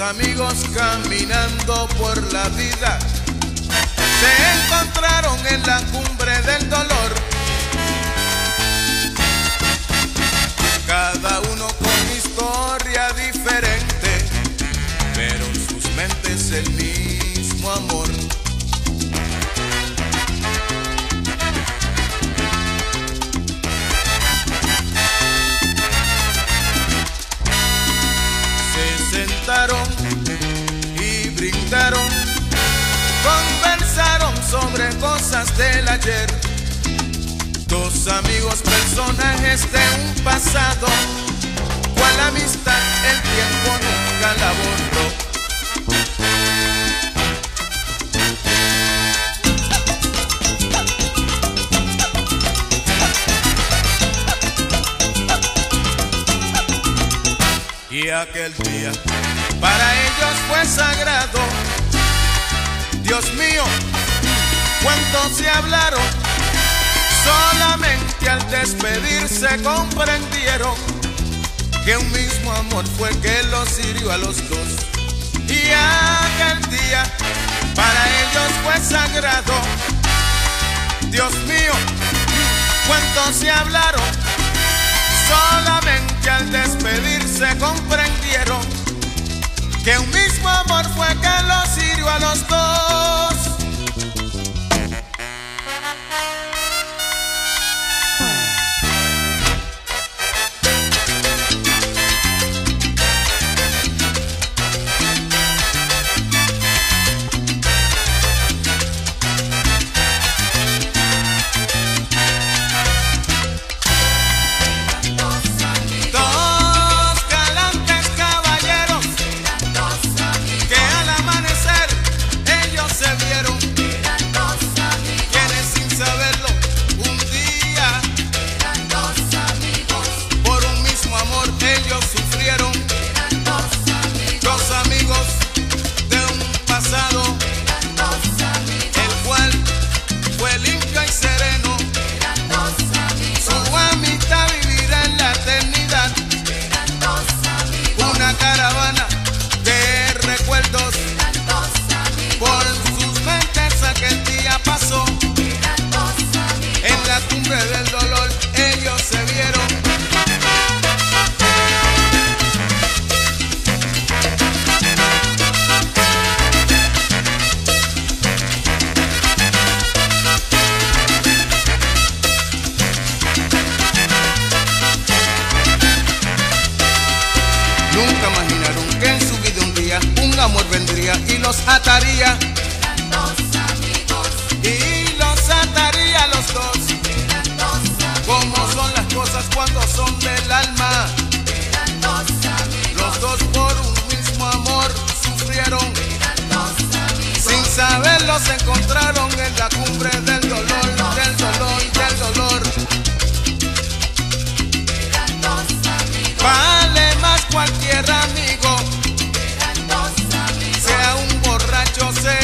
amigos caminando por la vida se encontraron en la cumbre del dolor. Cada uno con historia diferente, pero en sus mentes el mismo amor. Se sentaron y brindaron, conversaron sobre cosas del ayer. Dos amigos, personajes de un pasado, cual amistad el tiempo nunca la borró. Y aquel día para ellos fue sagrado. Dios mío, cuánto se hablaron, solamente al despedirse comprendieron que un mismo amor fue que los hirió a los dos. Y aquel día para ellos fue sagrado. Dios mío, cuánto se hablaron, solamente al despedirse comprendieron que un mismo amor fue que los hirió a los dos. Caravana de recuerdos por sus mentes aquel día pasó. En la cumbre del dolor ellos se vieron. Nunca imaginaron que en su vida un día un amor vendría y los ataría. Eran dos amigos Y los ataría a los dos. eran dos amigos, Como son las cosas cuando son del alma. eran dos amigos, Los dos por un mismo amor sufrieron. eran dos amigos, Sin saberlo se encontraron en la cumbre del dolor, del dolor, del dolor. eran dos amigos, Vale más cualquier amigo, eran dos amigos, sea un borracho, sea